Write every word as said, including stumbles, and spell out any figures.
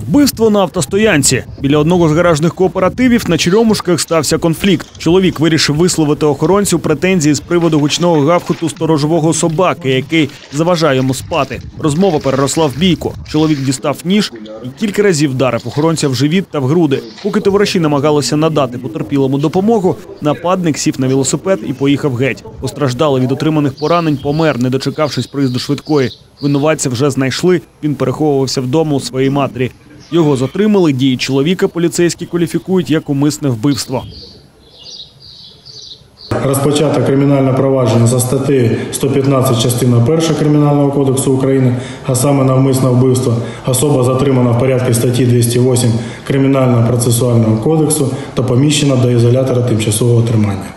Вбивство на автостоянці. Біля одного з гаражних кооперативів на Черемушках стався конфлікт. Чоловік вирішив висловити охоронцю претензії з приводу гучного гавкоту сторожового собаки, який заважає йому спати. Розмова переросла в бійку. Чоловік дістав ніж і кілька разів вдарив охоронця в живіт та в груди. Поки товариші намагалися надати потерпілому допомогу, нападник сів на велосипед і поїхав геть. Постраждалий від отриманих поранень помер, не дочекавшись приїзду швидкої. Винуватця вже знайшли, він переховувався вдома у своїй матері. Його затримали, дії чоловіка поліцейські кваліфікують як умисне вбивство. Розпочато кримінальне провадження за статтею сто п'ятнадцять частина перша Кримінального кодексу України, а саме навмисне вбивство. Особа затримана в порядку статті двісті вісім Кримінального процесуального кодексу та поміщена до ізолятора тимчасового тримання.